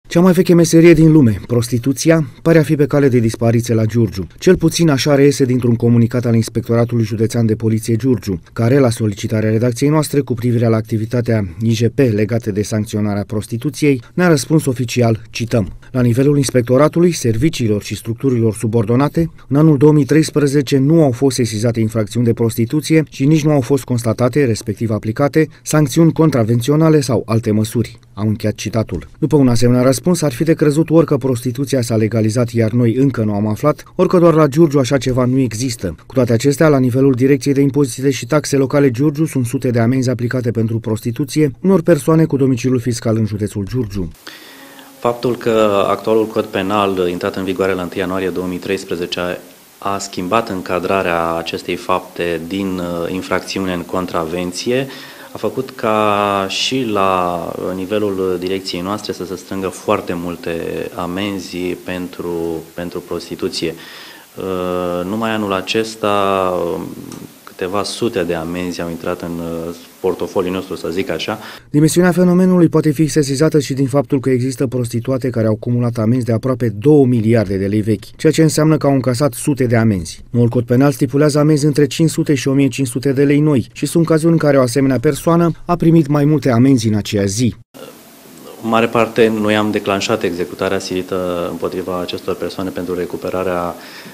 Cea mai veche meserie din lume, prostituția, pare a fi pe cale de dispariție la Giurgiu. Cel puțin așa reiese dintr-un comunicat al Inspectoratului Județean de Poliție Giurgiu, care, la solicitarea redacției noastre cu privire la activitatea IJP legată de sancționarea prostituției, ne-a răspuns oficial, cităm: la nivelul inspectoratului, serviciilor și structurilor subordonate, în anul 2013 nu au fost sesizate infracțiuni de prostituție și nici nu au fost constatate, respectiv aplicate, sancțiuni contravenționale sau alte măsuri. Au încheiat citatul. După un asemenea răspuns, ar fi de crezut ori că prostituția s-a legalizat, iar noi încă nu am aflat, ori că doar la Giurgiu așa ceva nu există. Cu toate acestea, la nivelul Direcției de Impozite și Taxe Locale Giurgiu sunt sute de amenzi aplicate pentru prostituție unor persoane cu domiciliul fiscal în județul Giurgiu. Faptul că actualul cod penal, intrat în vigoare la 1 ianuarie 2013, a schimbat încadrarea acestei fapte din infracțiune în contravenție, a făcut ca și la nivelul direcției noastre să se strângă foarte multe amenzi pentru prostituție. Numai anul acesta câteva sute de amenzi au intrat în portofoliul nostru, să zic așa. Dimensiunea fenomenului poate fi sesizată și din faptul că există prostituate care au acumulat amenzi de aproape 2 miliarde de lei vechi, ceea ce înseamnă că au încasat sute de amenzi. Noul cod penal stipulează amenzi între 500 și 1500 de lei noi și sunt cazuri în care o asemenea persoană a primit mai multe amenzi în aceea zi. În mare parte, noi am declanșat executarea silită împotriva acestor persoane pentru recuperarea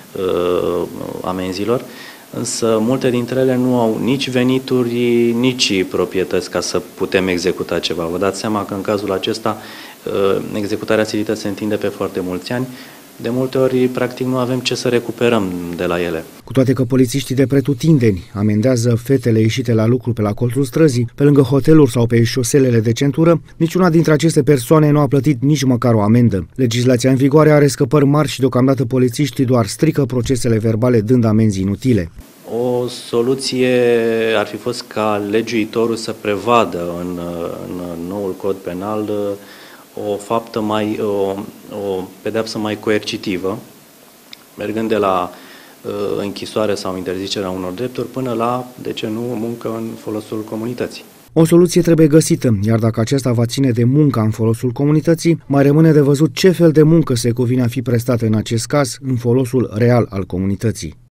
amenzilor, însă multe dintre ele nu au nici venituri, nici proprietăți ca să putem executa ceva. Vă dați seama că în cazul acesta executarea silită se întinde pe foarte mulți ani. De multe ori, practic, nu avem ce să recuperăm de la ele. Cu toate că polițiștii de pretutindeni amendează fetele ieșite la lucru pe la colțul străzii, pe lângă hoteluri sau pe șoselele de centură, niciuna dintre aceste persoane nu a plătit nici măcar o amendă. Legislația în vigoare are scăpări mari și deocamdată polițiștii doar strică procesele verbale dând amenzi inutile. O soluție ar fi fost ca legiuitorul să prevadă în noul cod penal o faptă o pedeapsă mai coercitivă, mergând de la închisoare sau interzicerea unor drepturi până la, de ce nu, muncă în folosul comunității. O soluție trebuie găsită, iar dacă aceasta va ține de munca în folosul comunității, mai rămâne de văzut ce fel de muncă se cuvine a fi prestată în acest caz în folosul real al comunității.